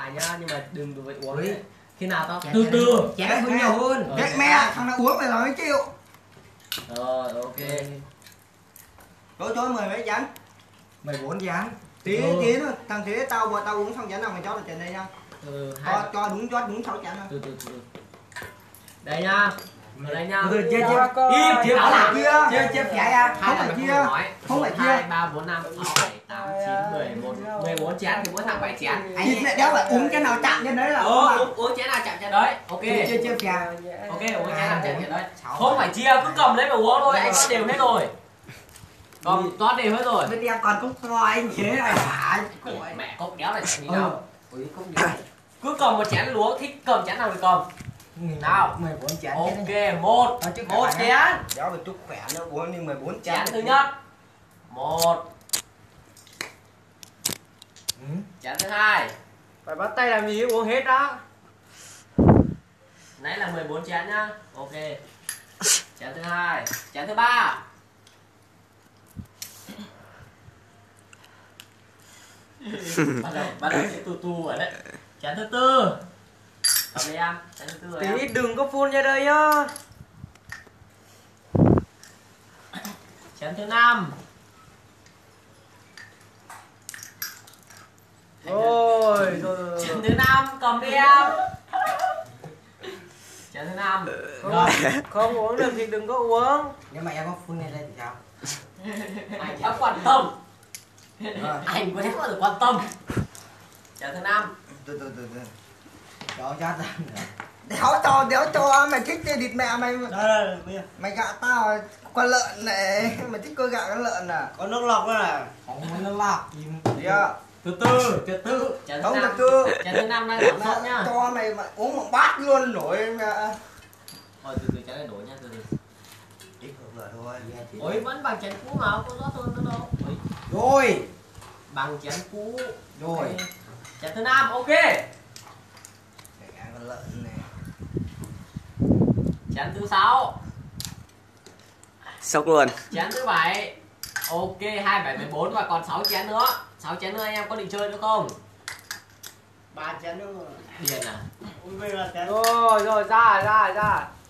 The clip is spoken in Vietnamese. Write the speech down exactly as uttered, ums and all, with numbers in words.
nhá, nhưng mà đừng đừng phải uống đấy. Khi nào tao từ từ chén hơi nhiều hơn. Ghét mẹ, thằng nào uống mày là mấy chịu. Rồi ok. Chỗ chỗ mười mấy chén. mười bốn chén. Tí tí nữa, thằng thế tao bọn tao uống xong chén nào mày cho là chén đây nha. Ừ, Cho cho đúng cho đúng sáu chén thôi. từ từ từ. Đây nha. Ở đây nha. Từ chia chia. Im Chia bảo là chia. Chia chia phía ra. Không phải chia. Không phải chia. hai, ba, bốn, năm, sáu, bảy, tám, chín, mười, mười một, mười bốn chén thì mỗi thằng bảy chén. Thịt lại đéo phải uống cái nào chạm trên đấy là. Ờ, uống, uống chén nào chạm chén đấy. Ok. Chia chia phía. Ok, uống chén nào chạm chén đấy. Không phải chia, cứ cầm lấy mà uống thôi, anh có đều hết rồi. Còn toát đều hết rồi. Bên em còn có coi anh chế này hả? Mẹ cốc đéo này như nào. Cứ cầm một chén uống, thích cầm chén nào thì cầm. Nào, mười bốn chén. ok, một, một chén. Đéo phải chúc khỏe nữa uống nhưng mười bốn chén. Chén thứ nhất. Một. Ừ. Chén thứ hai. Phải bắt tay làm gì uống hết đó. Nãy là mười bốn chén nhá. Ok. Chén thứ hai. Chén thứ ba. bắt đầu bắt đầu sẽ tu tu rồi đấy. Chén thứ tư. Cầm đi em. Chén thứ tư rồi em. Tí đừng có phun ra đây nhá. Chén thứ năm. Rồi, rồi, rồi. Chén thứ năm cầm đi em. Chén thứ năm. Rồi. Không uống được thì đừng có uống. Nhưng mà em có phun lên đây thì sao? Anh đã quan tâm. Rồi. Anh có thể có được quan tâm. Chén thứ năm. Từ từ từ từ. Cho chát ra. Đéo cho đéo cho mày thích tê thịt mẹ mày. Đây đây. Mày gạ tao con lợn này, mày thích coi gạ con lợn à? Có nước lọc đó là. Không muốn nước lọc. Gì à? Từ từ, từ từ. Chén thứ Không năm. từ từ. Chén thứ năm đang giảm sốt nhá. Cho mày mà uống một bát luôn nổi mẹ. Thôi từ từ chén này đổ nha, từ từ. Ít vừa thôi. Ôi vẫn bằng chén cũ mà, có rót hơn nữa đâu. Ôi, Rồi. bằng chén cũ. Rồi. Ok. Chén thứ năm, ok. Để ăn con lợn này. Chén thứ sáu. Sốc luôn. Chén thứ bảy. Ok, hai, bảy, mười bốn và còn sáu chén nữa. sáu chén nữa anh em có định chơi nữa không? Ba chén nữa. Điền à? Ui bây giờ chén. Rồi, rồi, ra, ra, ra.